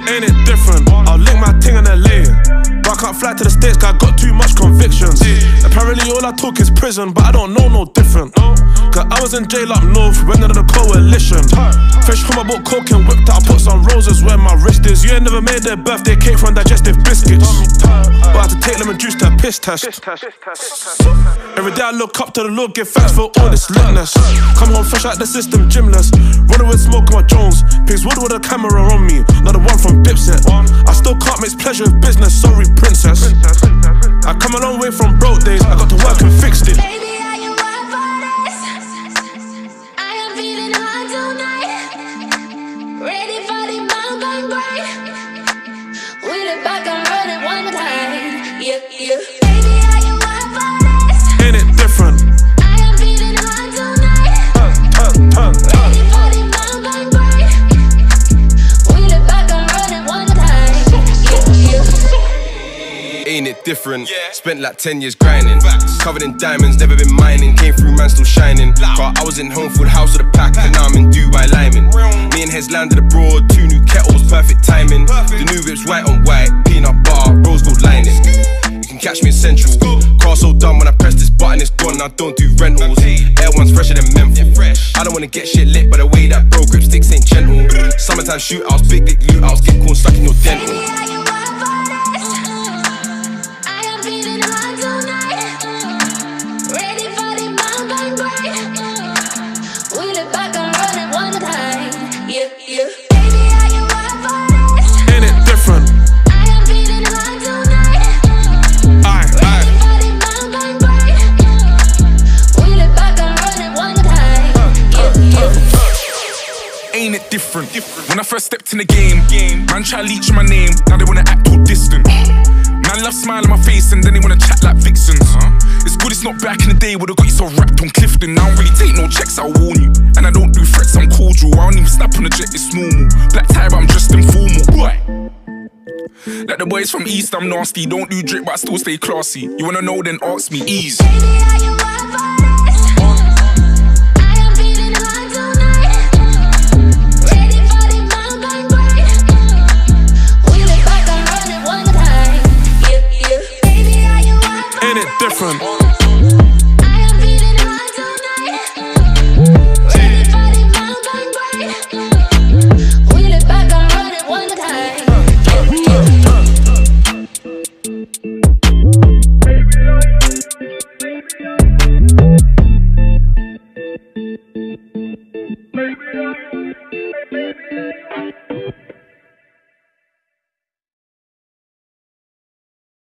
Ain't it different? I'll link my ting in LA, but I can't fly to the States cause I got too much convictions. Apparently all I talk is prison, but I don't know no different. Cause I was in jail up north, went under the coalition. Fresh from my boat, coke and whipped out, I put some roses where my wrist is. You ain't never made their birthday cake from digestive biscuits, but I had to take lemon juice to a piss test. Every day I look up to the Lord, give thanks for all this litness. Come home fresh out the system, gymless. Running with smoke on my Jones. Pigs wood with a camera on me, not the one from Dipset. I still can't mix pleasure with business, sorry princess. I come a long way from broke days, I got to work and fixed it. Baby, are you up for this? I am feeling hot tonight. Ready for the mountain break. Wheel it back and run it one time. Yeah, yeah. Baby, are you up for this? Ain't it different? I am feeling hot tonight. Ready for the mountain break. Wheel it back and run it one time. Yeah, yeah. Ain't it different? Spent like 10 years grinding, covered in diamonds, never been mining. Came through, man, still shining. Car, I was in home, full house with a pack, and now I'm in Dubai liming. Me and Hez landed abroad, 2 new kettles, perfect timing. The new whip's white on white, peanut butter, rose gold lining. You can catch me in Central. Car so done when I press this button, it's gone. I don't do rentals. Air one's fresher than menthol. I don't wanna get shit lit, but the way that bro grip sticks ain't gentle. Summertime shootouts, big dick loot outs, get corn stuck in your dental. Baby, are you up for this? I am feeling hot tonight. Ready for the mountain break. Wheel it back and run it one time. Yeah, yeah. Baby, are you up for this? Ain't it different? I am feeling hot tonight. Aye, aye. Ready for the mountain break. Wheel it back and run it one time. Yeah, yeah. Ain't it different? When I first stepped in the game, man try to leech my name, now they wanna act all distant. Man love smile on my face and then they wanna chat like vixens. It's good it's not back in the day where they got you so wrapped on Clifton. I don't really take no checks, I'll warn you. And I don't do threats, I'm cordial. I don't even snap on the jet, it's normal. Black tie but I'm dressed informal. Like the boys from East, I'm nasty. Don't do drip but I still stay classy. You wanna know then ask me, ease. Baby, are you up for this? I am feeling hot tonight. Ready for the mountain break. Wheel it back and run it one time. Yeah, yeah. Baby, are you up for Ain't it different? I am feeling hot tonight. Ready for the mountain break. Wheel it back and run it one time. Baby,